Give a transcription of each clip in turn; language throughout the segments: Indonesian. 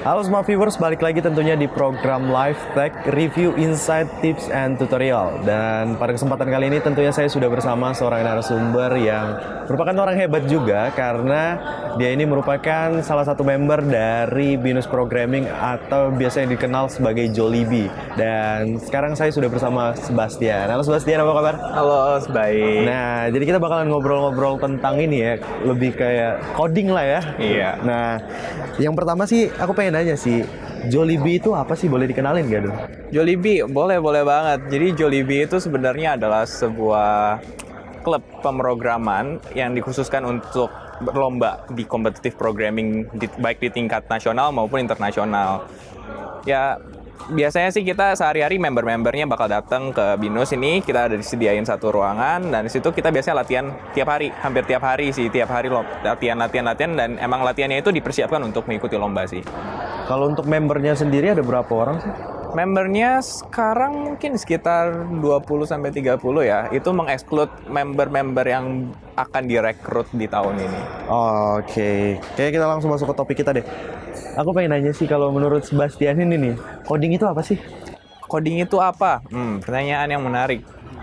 Halo semua viewers, balik lagi tentunya di program Live Tech Review Insight Tips and Tutorial. Dan pada kesempatan kali ini tentunya saya sudah bersama seorang narasumber yang merupakan orang hebat juga, karena dia ini merupakan salah satu member dari Binus Programming atau biasanya dikenal sebagai Jollibee. Dan sekarang saya sudah bersama Sebastian. Halo Sebastian, apa kabar? Halo, baik. Nah, jadi kita bakalan ngobrol-ngobrol tentang ini ya, lebih kayak coding lah ya. Iya. Nah, yang pertama sih aku pengen nanya sih, Jollibee itu apa sih? Boleh dikenalin gak dong? Jollibee, boleh banget. Jadi Jollibee itu sebenarnya adalah sebuah klub pemrograman yang dikhususkan untuk berlomba di competitive programming, baik di tingkat nasional maupun internasional. Ya, biasanya sih kita sehari-hari member-membernya bakal datang ke Binus ini, kita ada disediain satu ruangan, dan di situ kita biasanya latihan tiap hari, hampir tiap hari sih, tiap hari latihan, dan emang latihannya itu dipersiapkan untuk mengikuti lomba sih. Kalau untuk membernya sendiri ada berapa orang sih? Membernya sekarang mungkin sekitar 20-30 ya. Itu mengeksklud member-member yang akan direkrut di tahun ini. Oke. Kayaknya kita langsung masuk ke topik kita deh. Aku pengen nanya sih, kalau menurut Sebastian ini nih, coding itu apa sih? Coding itu apa? Pertanyaan yang menarik.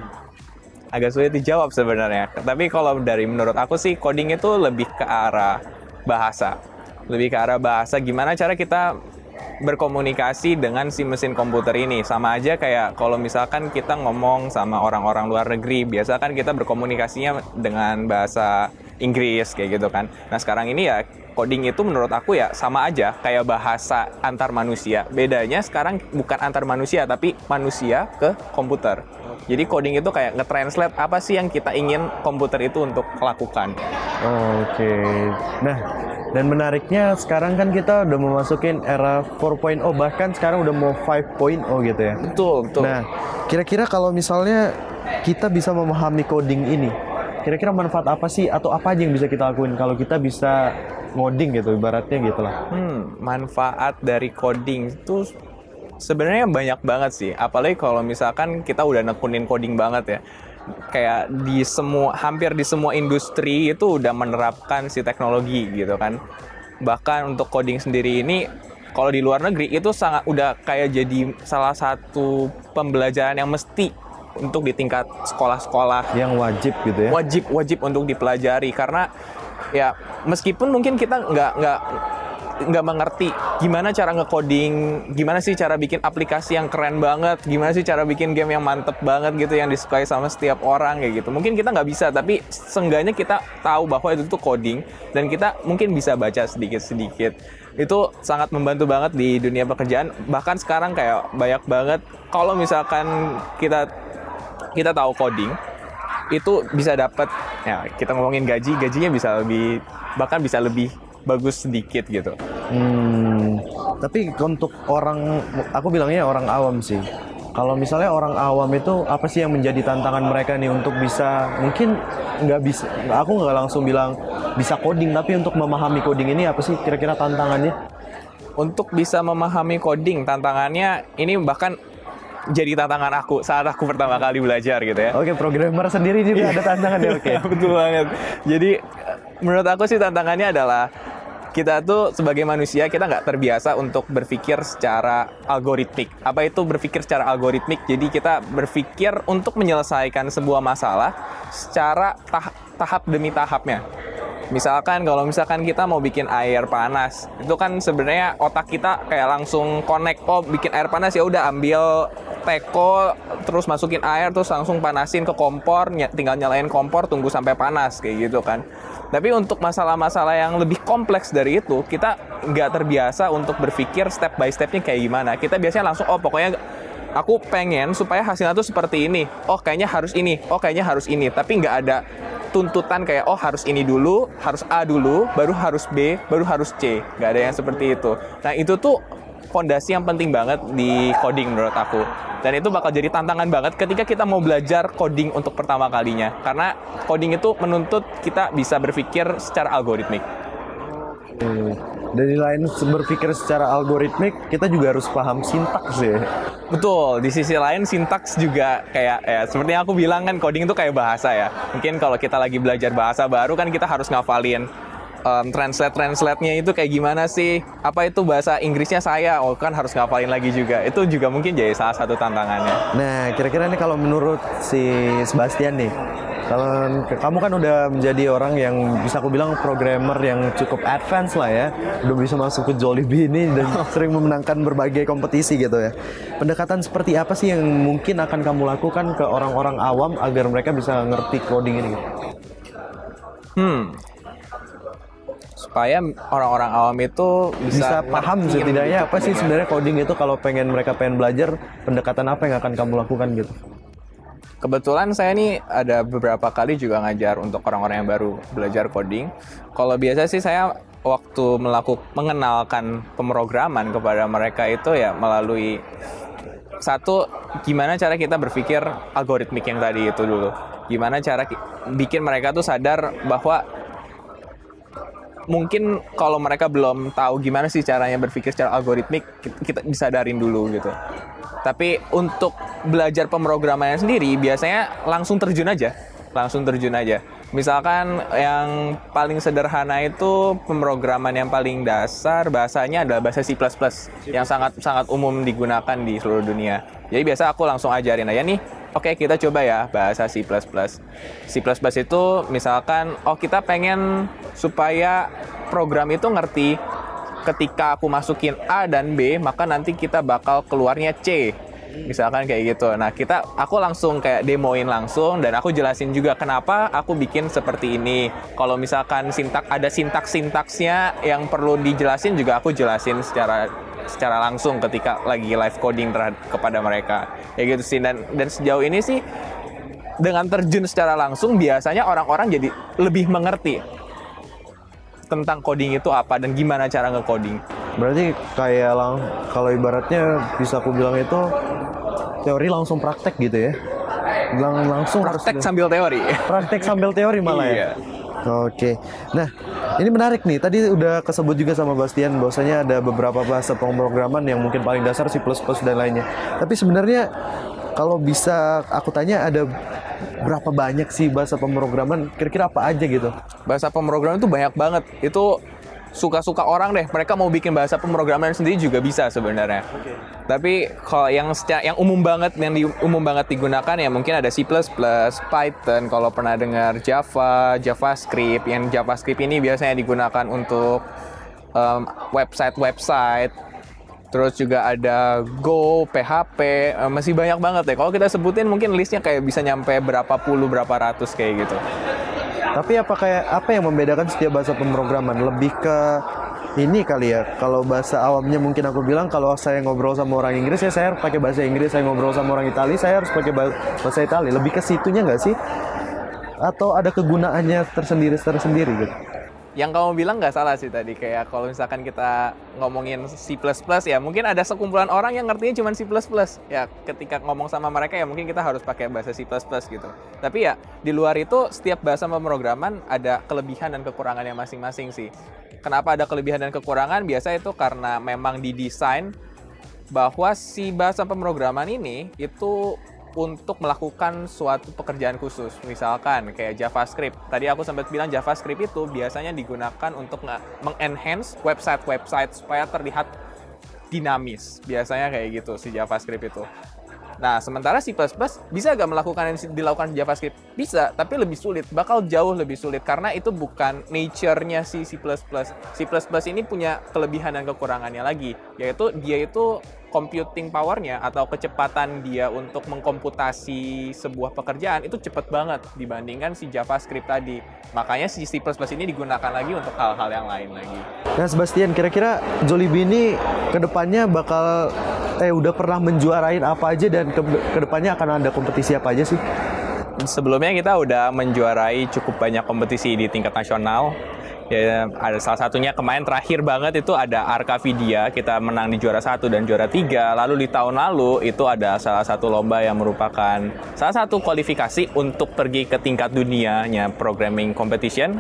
Agak sulit dijawab sebenarnya. Tapi kalau menurut aku sih, coding itu lebih ke arah bahasa. Lebih ke arah bahasa, gimana cara kita berkomunikasi dengan si mesin komputer ini. Sama aja kayak kalau misalkan kita ngomong sama orang-orang luar negeri, biasa kan kita berkomunikasinya dengan bahasa Inggris kayak gitu kan. Nah sekarang ini ya coding itu menurut aku ya sama aja kayak bahasa antar manusia. Bedanya sekarang bukan antar manusia tapi manusia ke komputer. Jadi coding itu kayak nge-translate apa sih yang kita ingin komputer itu untuk lakukan. Oke. Nah, dan menariknya sekarang kan kita udah memasukin era 4.0, bahkan sekarang udah mau 5.0 gitu ya. Betul. Nah, kira-kira kalau misalnya kita bisa memahami coding ini, kira-kira manfaat apa sih atau apa aja yang bisa kita lakuin kalau kita bisa ngoding gitu, ibaratnya gitu lah. Manfaat dari coding itu sebenarnya banyak banget sih. Apalagi kalau misalkan kita udah nekunin coding banget ya. Kayak hampir di semua industri itu udah menerapkan si teknologi gitu kan. Bahkan untuk coding sendiri ini, kalau di luar negeri itu sangat udah kayak jadi salah satu pembelajaran yang mesti untuk di tingkat sekolah-sekolah. Yang wajib gitu ya? Wajib untuk dipelajari, karena ya meskipun mungkin kita nggak mengerti gimana cara nge-coding, gimana sih cara bikin aplikasi yang keren banget, gimana sih cara bikin game yang mantep banget gitu, yang disukai sama setiap orang kayak gitu. Mungkin kita nggak bisa, tapi seenggaknya kita tahu bahwa itu tuh coding, dan kita mungkin bisa baca sedikit-sedikit. Itu sangat membantu banget di dunia pekerjaan. Bahkan sekarang kayak banyak banget, kalau misalkan kita tahu coding, itu bisa dapat, ya kita ngomongin gajinya bisa lebih, bahkan bisa lebih bagus sedikit gitu. Tapi untuk aku bilangnya orang awam sih. Kalau misalnya orang awam itu apa sih yang menjadi tantangan mereka nih untuk bisa, mungkin aku nggak langsung bilang bisa coding, tapi untuk memahami coding ini apa sih kira-kira tantangannya? Untuk bisa memahami coding, tantangannya ini bahkan jadi tantangan aku saat aku pertama kali belajar gitu ya. Oke, programmer sendiri juga ada tantangannya. Oke. Betul banget. Jadi menurut aku sih tantangannya adalah kita tuh sebagai manusia, kita nggak terbiasa untuk berpikir secara algoritmik. Apa itu berpikir secara algoritmik? Jadi kita berpikir untuk menyelesaikan sebuah masalah secara tahap demi tahapnya. Misalkan kalau kita mau bikin air panas, itu kan sebenarnya otak kita kayak langsung connect, bikin air panas ya udah ambil teko, terus masukin air, terus langsung panasin ke kompor, tinggal nyalain kompor, tunggu sampai panas kayak gitu kan. Tapi untuk masalah-masalah yang lebih kompleks dari itu, kita nggak terbiasa untuk berpikir step by stepnya kayak gimana. Kita biasanya langsung, pokoknya aku pengen supaya hasilnya tuh seperti ini. Kayaknya harus ini. Kayaknya harus ini. Tapi nggak ada tuntutan kayak, harus ini dulu, harus A dulu, baru harus B, baru harus C. Nggak ada yang seperti itu. Nah, itu tuh fondasi yang penting banget di coding menurut aku. Dan itu bakal jadi tantangan banget ketika kita mau belajar coding untuk pertama kalinya. Karena coding itu menuntut kita bisa berpikir secara algoritmik. Dari lain berpikir secara algoritmik, kita juga harus paham sintaks ya. Betul, di sisi lain sintaks juga kayak ya seperti yang aku bilang kan, coding itu kayak bahasa ya. Mungkin kalau kita lagi belajar bahasa baru kan kita harus ngafalin translate-nya itu kayak gimana sih? Apa itu bahasa Inggrisnya saya? Oh kan harus ngapalin lagi juga. Itu juga mungkin jadi salah satu tantangannya. Nah, kira-kira nih kalau menurut si Sebastian nih, kalau kamu kan udah menjadi orang yang bisa aku bilang programmer yang cukup advance lah ya, udah bisa masuk ke Jollibee ini dan sering memenangkan berbagai kompetisi gitu ya. Pendekatan seperti apa sih yang mungkin akan kamu lakukan ke orang-orang awam agar mereka bisa ngerti coding ini? Supaya orang-orang awam itu Bisa paham setidaknya apa sih sebenarnya coding itu, kalau mereka pengen belajar, pendekatan apa yang akan kamu lakukan gitu? Kebetulan saya nih ada beberapa kali juga ngajar untuk orang-orang yang baru belajar coding. Kalau biasa sih saya waktu mengenalkan pemrograman kepada mereka itu ya melalui satu, gimana cara kita berpikir algoritmik yang tadi itu dulu. Gimana cara bikin mereka tuh sadar bahwa mungkin kalau mereka belum tahu gimana sih caranya berpikir secara algoritmik, kita disadarin dulu gitu. Tapi untuk belajar pemrogramannya sendiri, biasanya langsung terjun aja. Misalkan yang paling sederhana itu pemrograman yang paling dasar, bahasanya adalah bahasa C++, yang sangat umum digunakan di seluruh dunia. Jadi biasa aku langsung ajarin aja nih, oke, kita coba ya bahasa C++. C++ itu misalkan, kita pengen supaya program itu ngerti ketika aku masukin A dan B, maka nanti kita bakal keluarnya C. Misalkan kayak gitu. Nah, aku langsung kayak demoin langsung dan aku jelasin juga kenapa aku bikin seperti ini. Kalau misalkan ada sintaks-sintaksnya yang perlu dijelasin juga aku jelasin secara langsung ketika lagi live coding kepada mereka. Kayak gitu sih, dan sejauh ini sih dengan terjun secara langsung biasanya orang-orang jadi lebih mengerti tentang coding itu apa dan gimana cara nge-coding. Berarti kayak kalau ibaratnya bisa aku bilang itu teori langsung praktek gitu ya. Langsung praktek sambil teori. Praktek sambil teori malah ya. Iya. Oke. Nah, ini menarik nih. Tadi udah kesebut juga sama Bastian bahwasanya ada beberapa bahasa pemrograman yang mungkin paling dasar C++ dan lainnya. Tapi sebenarnya kalau bisa aku tanya, ada berapa banyak sih bahasa pemrograman? Kira-kira apa aja gitu? Bahasa pemrograman itu banyak banget. Itu suka-suka orang deh. Mereka mau bikin bahasa pemrograman sendiri juga bisa sebenarnya. Okay. Tapi kalau yang umum banget digunakan ya mungkin ada C++, Python, kalau pernah dengar Java, JavaScript. Yang JavaScript ini biasanya digunakan untuk website. Terus juga ada Go, PHP, masih banyak banget ya. Kalau kita sebutin mungkin listnya kayak bisa nyampe berapa ratus kayak gitu. Tapi apa yang membedakan setiap bahasa pemrograman? Lebih ke ini kali ya. Kalau bahasa awamnya mungkin aku bilang, kalau saya ngobrol sama orang Inggris ya saya harus pakai bahasa Inggris. Saya ngobrol sama orang Italia saya harus pakai bahasa Italia. Lebih ke situnya nggak sih? Atau ada kegunaannya tersendiri gitu? Yang kamu bilang nggak salah sih tadi, kayak kalau misalkan kita ngomongin C++ ya mungkin ada sekumpulan orang yang ngertinya cuma C++. Ya ketika ngomong sama mereka ya mungkin kita harus pakai bahasa C++ gitu. Tapi ya di luar itu setiap bahasa pemrograman ada kelebihan dan kekurangannya masing-masing sih. Kenapa ada kelebihan dan kekurangan? Biasa itu karena memang didesain bahwa si bahasa pemrograman ini itu untuk melakukan suatu pekerjaan khusus. Misalkan kayak JavaScript. Tadi aku sempat bilang JavaScript itu biasanya digunakan untuk mengenhance website supaya terlihat dinamis. Biasanya kayak gitu si JavaScript itu. Nah, sementara C++ bisa nggak melakukan yang dilakukan JavaScript? Bisa, tapi lebih sulit. Bakal jauh lebih sulit karena itu bukan nature-nya si C++. C++ ini punya kelebihan dan kekurangannya lagi, yaitu dia itu computing power-nya atau kecepatan dia untuk mengkomputasi sebuah pekerjaan itu cepat banget dibandingkan si JavaScript tadi. Makanya si C++ ini digunakan lagi untuk hal-hal yang lain lagi. Nah, Sebastian, kira-kira Jollibee ini kedepannya bakal udah pernah menjuarain apa aja dan kedepannya akan ada kompetisi apa aja sih? Sebelumnya kita udah menjuarai cukup banyak kompetisi di tingkat nasional. Ya, ada salah satunya kemarin terakhir banget itu ada Arkavidia, kita menang di juara 1 dan juara 3. Lalu di tahun lalu itu ada salah satu lomba yang merupakan salah satu kualifikasi untuk pergi ke tingkat dunianya programming competition,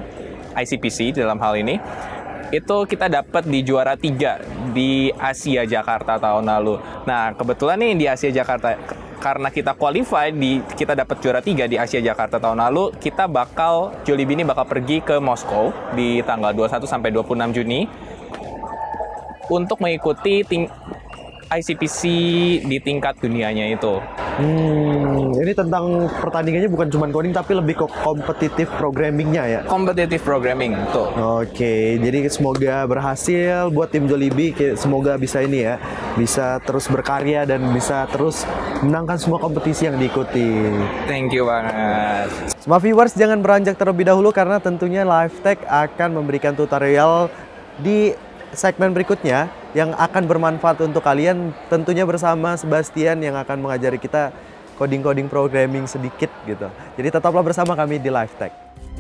ICPC dalam hal ini. Itu kita dapat di juara 3 di Asia Jakarta tahun lalu. Nah, kebetulan nih di Asia Jakarta karena kita qualified kita dapat juara 3 di Asia Jakarta tahun lalu, kita Jollibee ini bakal pergi ke Moskow di tanggal 21 sampai 26 Juni untuk mengikuti ICPC di tingkat dunianya itu. Ini tentang pertandingannya bukan cuma coding tapi lebih ke kompetitif programmingnya ya. Competitive programming, betul. Oke, jadi semoga berhasil buat tim Jollibee. Semoga bisa ini ya, bisa terus berkarya dan bisa terus menangkan semua kompetisi yang diikuti. Thank you banget. Semua viewers jangan beranjak terlebih dahulu karena tentunya LiveTech akan memberikan tutorial di segmen berikutnya yang akan bermanfaat untuk kalian, tentunya bersama Sebastian yang akan mengajari kita coding-coding programming sedikit gitu. Jadi tetaplah bersama kami di LiveTech.